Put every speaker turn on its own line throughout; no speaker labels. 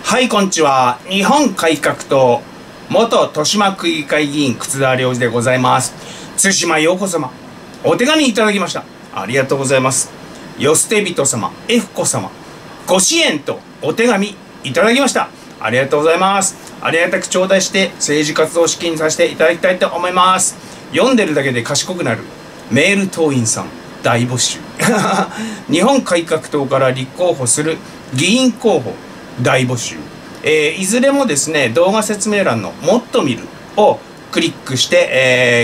はい、こんにちは。日本改革党元豊島区議会議員楠田良次でございます。対馬陽子様、お手紙いただきました。ありがとうございます。よ捨て人様、F子様、ご支援とお手紙いただきました。ありがとうございます。ありがたく頂戴して政治活動資金にさせていただきたいと思います。読んでるだけで賢くなるメール党員さん大募集日本改革党から立候補する議員候補大募集、いずれもですね、動画説明欄のもっと見るをクリックして、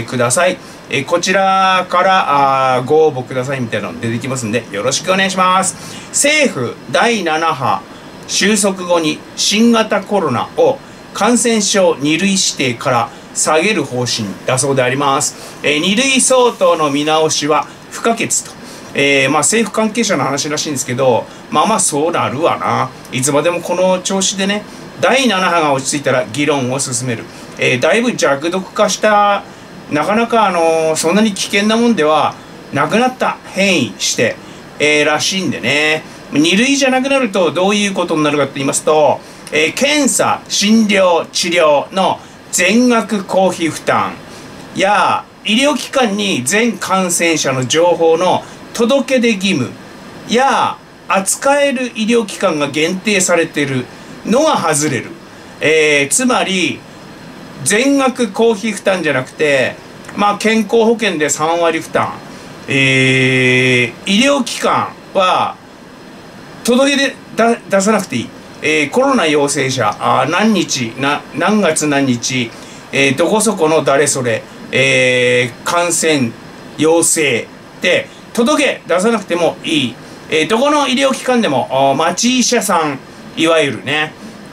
ください。こちらからご応募くださいみたいなの出てきますんで、よろしくお願いします。政府第7波収束後に新型コロナを感染症2類指定から下げる方針だそうであります。2類相当の見直しは不可欠と。政府関係者の話らしいんですけど、そうなるわな。いつまでもこの調子でね、第7波が落ち着いたら議論を進める。だいぶ弱毒化した、なかなかそんなに危険なもんではなくなった変異して、らしいんでね。2類じゃなくなるとどういうことになるかって言いますと、検査、診療、治療の全額公費負担や医療機関に全感染者の情報の届け出義務や扱える医療機関が限定されているのが外れる。つまり全額公費負担じゃなくて、健康保険で3割負担、医療機関は届け出さなくていい。コロナ陽性者何月何日、どこそこの誰それ、感染陽性って届け出さなくてもいい。どこの医療機関でも町医者さん、いわゆるね、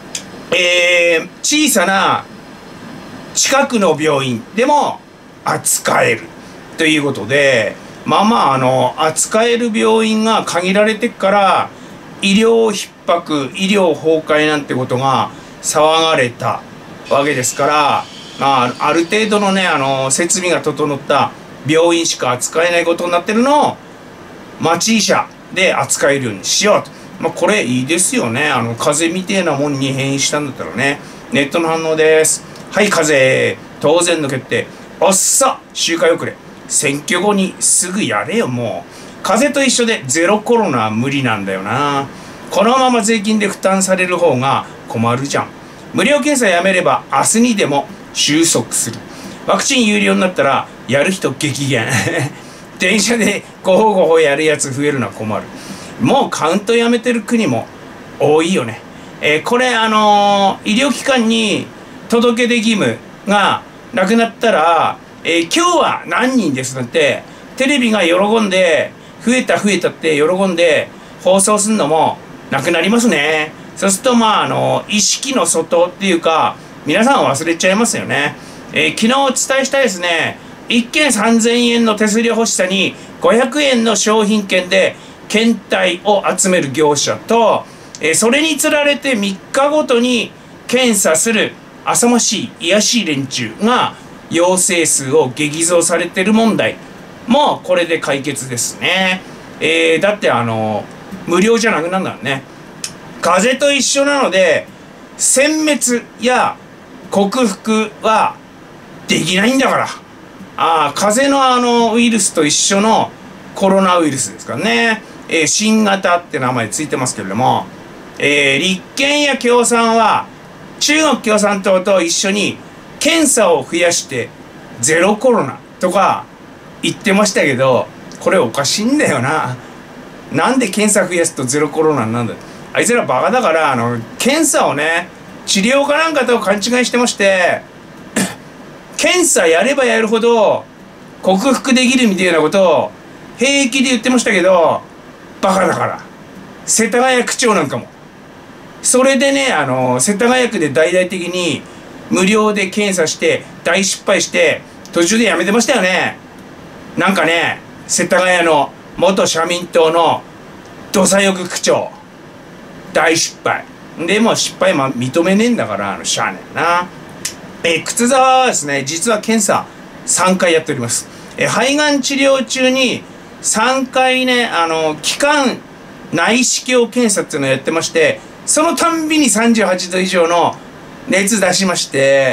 小さな近くの病院でも扱えるということで、扱える病院が限られてから医療逼迫、医療崩壊なんてことが騒がれたわけですから、ある程度のね、設備が整った病院しか扱えないことになってるのを町医者で扱えるようにしようと。これいいですよね。風邪みてえなもんに変異したんだったらね。ネットの反応です。はい、風邪当然の決定。おっさ周回遅れ。選挙後にすぐやれよ。もう風邪と一緒でゼロコロナは無理なんだよな。このまま税金で負担される方が困るじゃん。無料検査やめれば明日にでも収束する。ワクチン有料になったらやる人激減電車でごほごほやるやつ増えるのは困る。もうカウントやめてる国も多いよね。これ医療機関に届け出義務がなくなったら、今日は何人ですなんてテレビが喜んで増えたって喜んで放送するのもなくなりますね。そうすると意識の外っていうか皆さん忘れちゃいますよね。昨日お伝えしたですね、1件3000円の手数料欲しさに500円の商品券で検体を集める業者と、それにつられて3日ごとに検査する浅ましい卑しい連中が陽性数を激増されてる問題もこれで解決ですね。だって無料じゃなくなるんだね。風邪と一緒なので殲滅や克服はできないんだから。風邪のウイルスと一緒のコロナウイルスですからね。新型って名前ついてますけれども、立憲や共産は中国共産党と一緒に検査を増やしてゼロコロナとか言ってましたけど、これおかしいんだよな。なんで検査増やすとゼロコロナなんだ。あいつらバカだから検査をね、治療かなんかと勘違いしてまして検査やればやるほど克服できるみたいなことを平気で言ってましたけど、バカだから。世田谷区長なんかもそれでね、世田谷区で大々的に無料で検査して大失敗して途中でやめてましたよね。なんかね、世田谷の元社民党の土佐欲区長大失敗でも失敗認めねえんだからしゃあねえな。靴沢はですね、実は検査3回やっております。肺がん治療中に3回ね、気管内視鏡検査っていうのをやってまして、 そのたんびに38度以上の熱出しまして、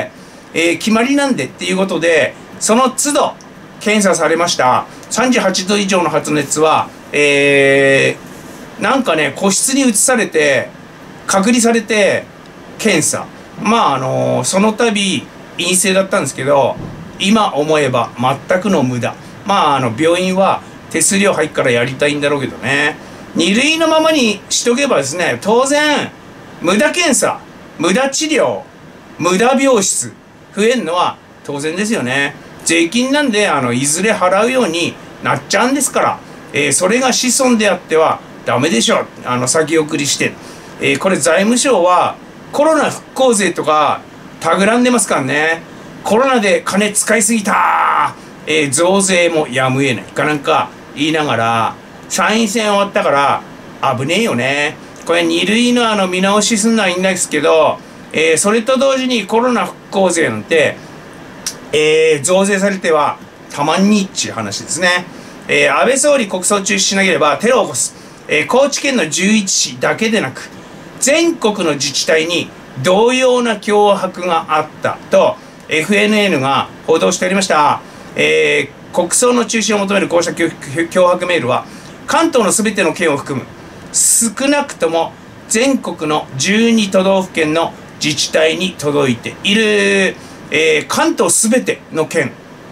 決まりなんでっていうことで、その都度検査されました。38度以上の発熱は、なんかね、個室に移されて、隔離されて、検査。その度、陰性だったんですけど、今思えば全くの無駄。病院は手数料入っからやりたいんだろうけどね。2類のままにしとけばですね、当然、無駄検査、無駄治療、無駄病室、増えるのは当然ですよね。税金なんで、いずれ払うようになっちゃうんですから、それが子孫であってはダメでしょ。先送りして。これ財務省はコロナ復興税とか、企んでますからね。コロナで金使いすぎた増税もやむを得ないかなんか言いながら、参院選終わったから危ねえよね。これ2類の見直しすんのはいいんですけど、それと同時にコロナ復興税なんて、増税されてはたまんにっちゅう話ですね。安倍総理国葬中止しなければテロを起こす。高知県の11市だけでなく、全国の自治体に同様な脅迫があったと FNN が報道しておりました。国葬の中止を求めるこうした脅迫メールは関東のすべての県を含む少なくとも全国の12都道府県の自治体に届いている。関東すべての県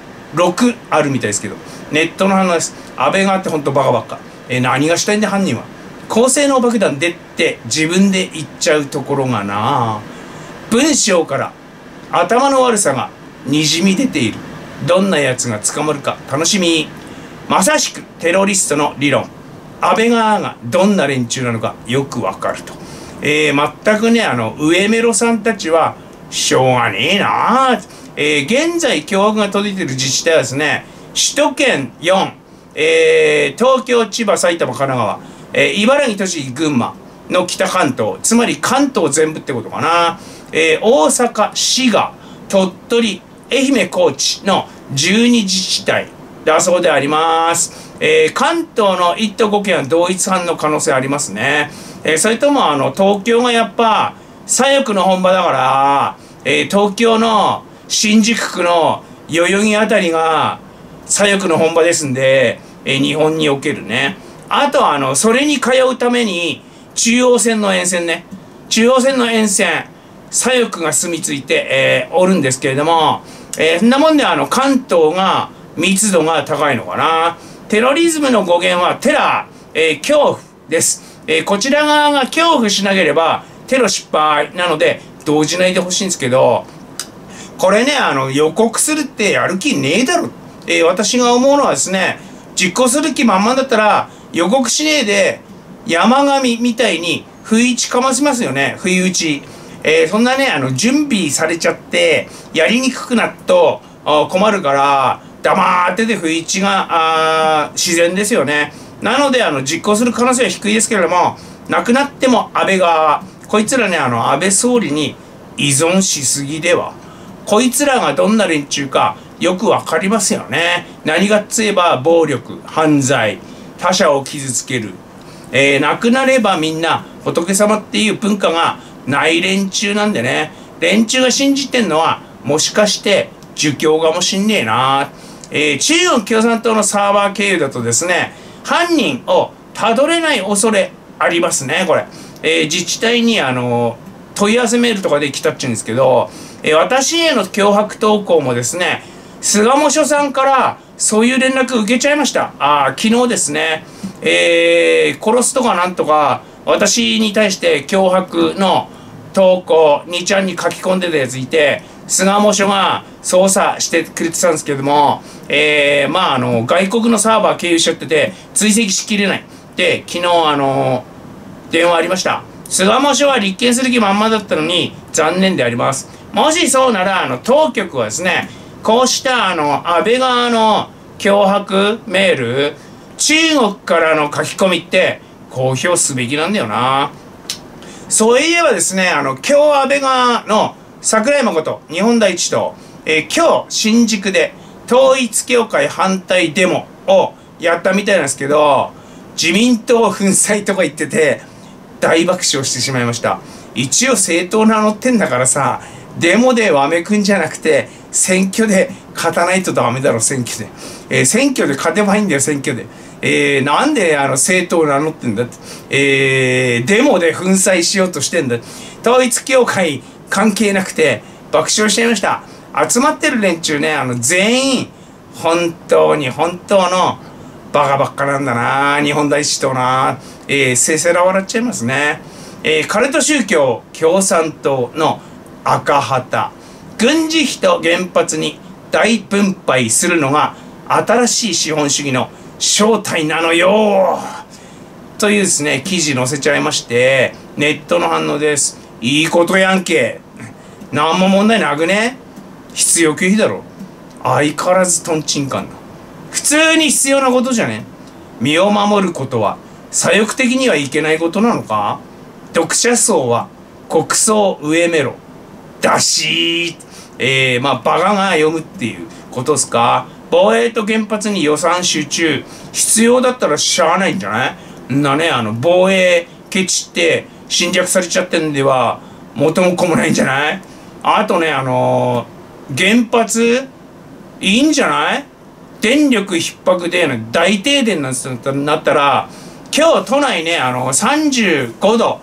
6あるみたいですけど、ネットの話です。安倍があって本当バカばっか。何がしたいんだ犯人は。高性能爆弾でって自分で言っちゃうところがな。文章から頭の悪さがにじみ出ている。どんなやつが捕まるか楽しみ。まさしくテロリストの理論。安倍側がどんな連中なのかよくわかると。全くね、上メロさんたちはしょうがねえな。現在脅迫が届いている自治体はですね、首都圏4、東京、千葉、埼玉、神奈川、茨城、栃木、群馬の北関東、つまり関東全部ってことかな。大阪、滋賀、鳥取、愛媛、高知の12自治体だそうであります。関東の1都5県は同一犯の可能性ありますね。それとも東京がやっぱ左翼の本場だから、東京の新宿区の代々木あたりが左翼の本場ですんで、日本におけるね。あとはそれに通うために中央線の沿線ね。中央線の沿線、左翼が住み着いて、おるんですけれども、そんなもんで関東が密度が高いのかな。テロリズムの語源はテラー、恐怖です。こちら側が恐怖しなければテロ失敗なので動じないでほしいんですけど、これね、予告するってやる気ねえだろ。私が思うのはですね、実行する気満々だったら予告しねえで山上みたいに不意打ちかましますよね。不意打ち。そんなね、準備されちゃってやりにくくなると困るから黙ってて不意打ちが自然ですよね。なので実行する可能性は低いですけれども、なくなっても安倍側、こいつらね、安倍総理に依存しすぎでは。こいつらがどんな連中かよくわかりますよね。何がっつえば暴力、犯罪、他者を傷つける。なくなればみんな仏様っていう文化がない連中なんでね。連中が信じてんのはもしかして儒教かもしんねえな。中国共産党のサーバー経由だとですね、犯人をたどれない恐れありますね、これ。自治体に問い合わせメールとかで来たっちゅうんですけど、私への脅迫投稿もですね、巣鴨署さんからそういう連絡受けちゃいました。昨日ですね、殺すとかなんとか、私に対して脅迫の投稿、2ちゃんに書き込んでたやついて、巣鴨署が捜査してくれてたんですけども、外国のサーバー経由しちゃってて、追跡しきれない。で、昨日電話ありました。巣鴨署は立件する気満々だったのに、残念であります。もしそうなら、当局はですね、こうした安倍側の脅迫メール、中国からの書き込みって公表すべきなんだよな。そういえばですね、今日安倍側の桜井真日本第一党、今日新宿で統一教会反対デモをやったみたいなんですけど、自民党粉砕とか言ってて、 大爆笑してしまいました。一応政党名乗ってんだからさ、デモでわめくんじゃなくて、選挙で勝たないとダメだろ、選挙で。選挙で勝てばいいんだよ、選挙で。なんで政党を名乗ってんだって。デモで粉砕しようとしてんだ。統一教会関係なくて爆笑しちゃいました。集まってる連中ね、全員、本当のバカばっかなんだな、日本大師とな。せせら笑っちゃいますね。カルト宗教共産党の赤旗。軍事費と原発に大分配するのが新しい資本主義の正体なのよというですね、記事載せちゃいまして、ネットの反応です。いいことやんけ。なんも問題なくね。必要経費だろ。相変わらずトンチンカンだ。普通に必要なことじゃね。身を守ることは左翼的にはいけないことなのか。読者層は国葬上めろだし、まあバカが読むっていうことですか。防衛と原発に予算集中必要だったらしゃあないんじゃない。防衛ケチって侵略されちゃってんでは元も子もないんじゃない。あとね、原発いいんじゃない。電力逼迫で大停電なんなったら、今日都内ね、35度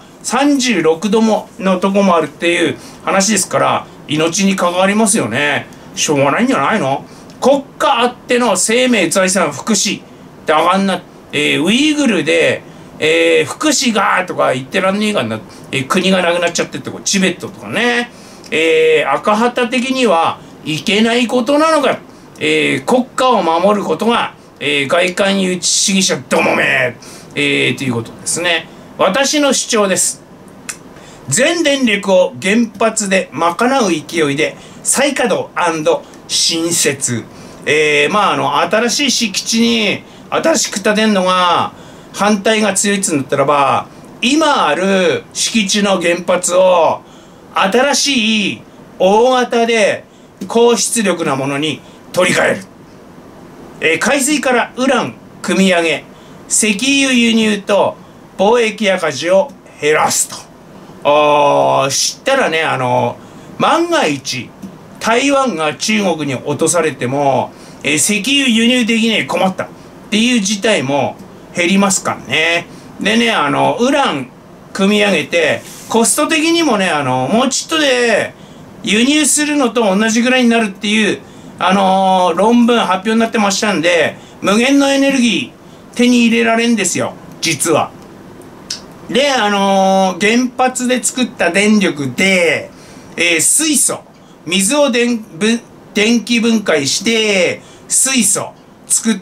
36度ものとこもあるっていう話ですから、命に関わりますよね。しょうがないんじゃないの。国家あっての生命財産福祉ってあがんな、ウイグルで、福祉がとか言ってらんねえがな、国がなくなっちゃってって、チベットとかね、赤旗的にはいけないことなのか、国家を守ることが、外観誘致主義者どもめ、ということですね。私の主張です。全電力を原発で賄う勢いで再稼働&新設。新しい敷地に新しく建てんのが反対が強いっつうんだったらば、今ある敷地の原発を新しい大型で高出力なものに取り替える。海水からウラン汲み上げ、石油輸入と貿易赤字を減らすと。知ったらね、万が一台湾が中国に落とされても、石油輸入できねえ困ったっていう事態も減りますからね。でね、ウラン組み上げてコスト的にもね、もうちょっとで輸入するのと同じぐらいになるっていう論文発表になってましたんで、無限のエネルギー手に入れられんですよ、実は。で、原発で作った電力で、水素、水を電気分解して水素作って、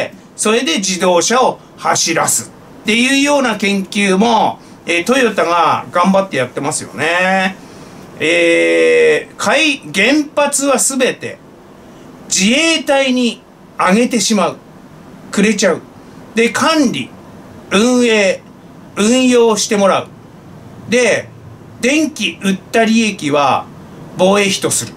それで自動車を走らすっていうような研究も、トヨタが頑張ってやってますよね。原発は全て自衛隊にあげてしまう。くれちゃう。で、管理、運営、運用してもらう。で、電気売った利益は防衛費とする。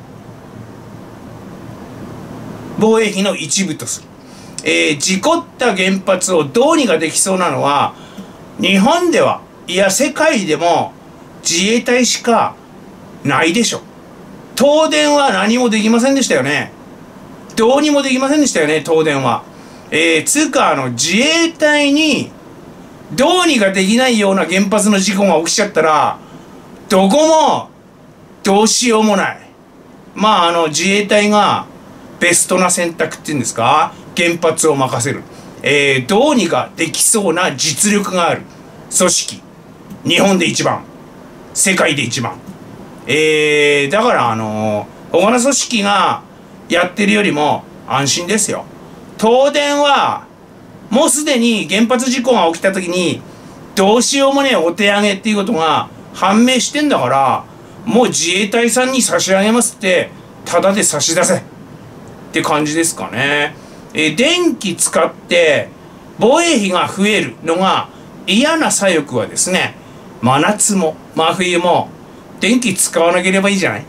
防衛費の一部とする。事故った原発をどうにかできそうなのは、日本では、いや世界でも自衛隊しかないでしょ。東電は何もできませんでしたよね。どうにもできませんでしたよね、東電は。つうか、自衛隊にどうにかできないような原発の事故が起きちゃったら、どこもどうしようもない。自衛隊がベストな選択っていうんですか、原発を任せる。どうにかできそうな実力がある組織。日本で一番。世界で一番。だから、他の組織がやってるよりも安心ですよ。東電は、もうすでに原発事故が起きた時に、どうしようもねえお手上げっていうことが判明してんだから、もう自衛隊さんに差し上げますって、ただで差し出せって感じですかね。電気使って防衛費が増えるのが嫌な左翼はですね、真夏も真冬も電気使わなければいいじゃない。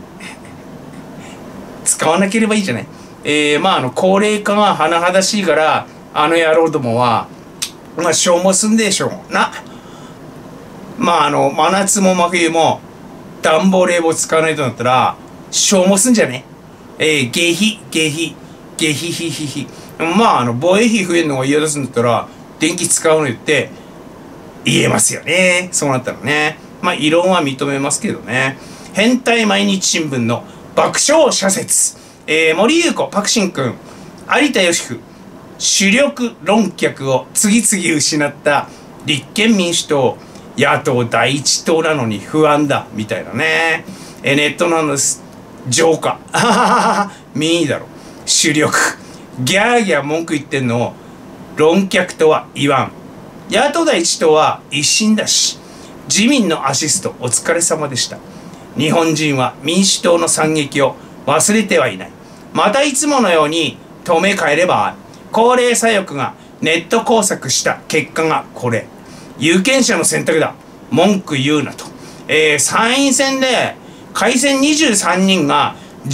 使わなければいいじゃない。高齢化が甚だしいから、野郎どもは、消耗すんでしょうな。 真夏も真冬も暖房冷房使わないとなったら消耗すんじゃね。下費ひひひ。防衛費増えるのが嫌ですんだったら電気使うのって言えますよね。そうなったらね。異論は認めますけどね。変態毎日新聞の爆笑社説。森優子、パクシン君、有田芳生、主力論客を次々失った立憲民主党、野党第一党なのに不安だ、みたいなね。ネットなんです。浄化。民意だろ。主力。ギャーギャー文句言ってんのを論客とは言わん。野党第一党は一審だし、自民のアシストお疲れ様でした。日本人は民主党の惨劇を忘れてはいない。またいつものように止め変えれば、高齢左翼がネット工作した結果がこれ。有権者の選択だ。文句言うなと。参院選で改選23人が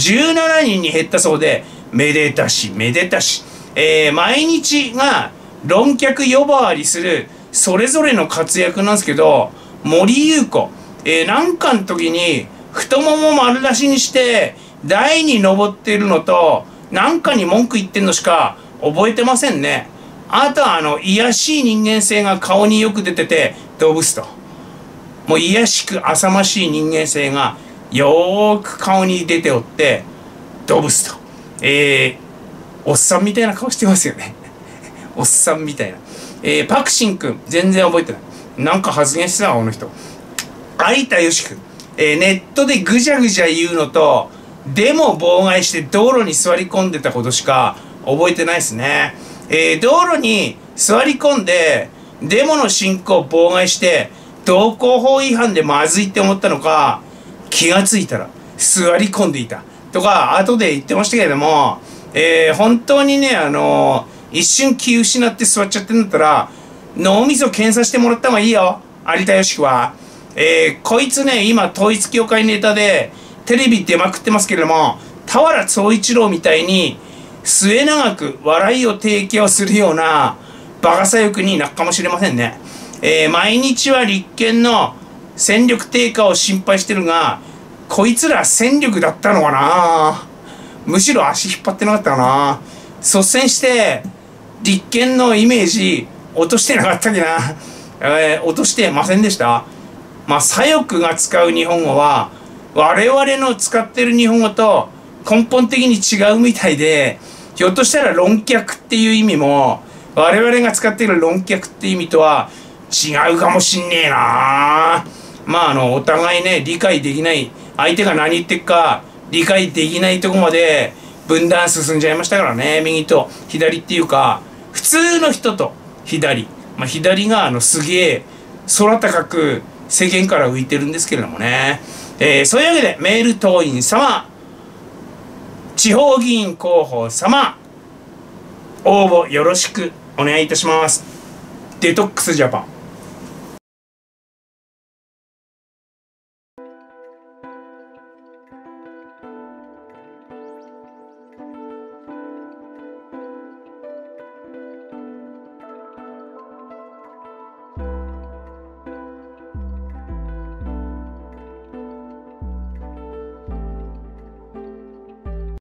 17人に減ったそうで、めでたしめでたし。毎日が論客呼ばわりするそれぞれの活躍なんですけど、森優子、なんかの時に太もも丸出しにして台に登っているのと、なんかに文句言ってんのしか覚えてませんね。あとは卑しい人間性が顔によく出てて動物と。もう卑しく浅ましい人間性がよーく顔に出ておって動物と。おっさんみたいな顔してますよね。おっさんみたいな。パクシン君、全然覚えてない。なんか発言してたわ、この人。有田芳君、ネットでぐじゃぐじゃ言うのと、デモ妨害して道路に座り込んでたことしか覚えてないですね。道路に座り込んで、デモの進行を妨害して、道交法違反でまずいって思ったのか、気がついたら座り込んでいた。とか、後で言ってましたけれども、本当にね、一瞬気失って座っちゃってんだったら、脳みそ検査してもらった方がいいよ。有田芳生は。こいつね、今、統一教会ネタで、テレビ出まくってますけれども、俵宗一郎みたいに、末永く笑いを提供するような、バカ左翼になるかもしれませんね。毎日は立憲の戦力低下を心配してるが、こいつら戦力だったのかな。むしろ足引っ張ってなかったかな。率先して、立憲のイメージ、落としてなかったっけな。落としてませんでした。左翼が使う日本語は、我々の使ってる日本語と根本的に違うみたいで、ひょっとしたら論客っていう意味も、我々が使っている論客っていう意味とは違うかもしんねえな。お互いね、理解できない、相手が何言ってっか理解できないとこまで分断進んじゃいましたからね。右と左っていうか、普通の人と左。左がすげえ空高く世間から浮いてるんですけれどもね。そういうわけで、メール党員様、地方議員候補様、応募よろしくお願いいたします。デトックスジャパン。